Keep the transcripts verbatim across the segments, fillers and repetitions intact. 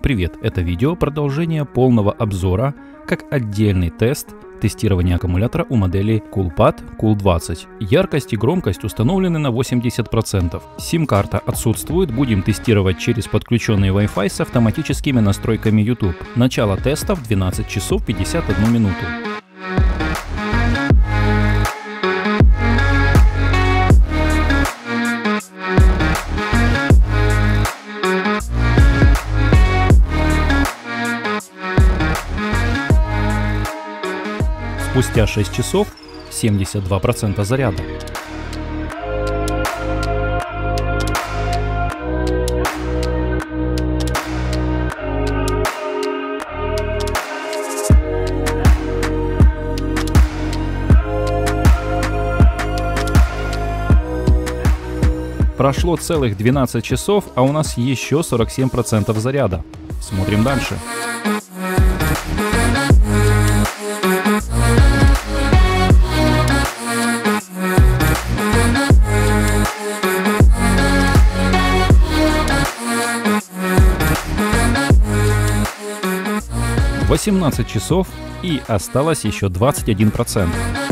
Привет! Это видео продолжение полного обзора, как отдельный тест тестирования аккумулятора у модели CoolPad кул двадцать. Яркость и громкость установлены на восемьдесят процентов. сим-карта отсутствует, будем тестировать через подключенный Wi-Fi с автоматическими настройками YouTube. Начало теста в двенадцать часов пятьдесят одну минуту. Спустя шесть часов семьдесят два процента заряда. Прошло целых двенадцать часов, а у нас еще сорок семь процентов заряда. Смотрим дальше. восемнадцать часов и осталось еще двадцать один процент.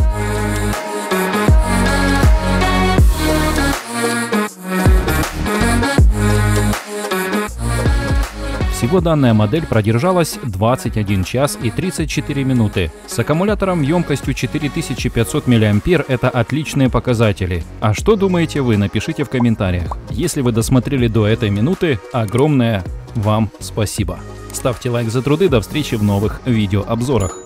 Всего данная модель продержалась двадцать один час и тридцать четыре минуты. С аккумулятором емкостью четыре тысячи пятьсот миллиампер это отличные показатели. А что думаете вы, напишите в комментариях. Если вы досмотрели до этой минуты, огромное вам спасибо. Ставьте лайк за труды, до встречи в новых видеообзорах.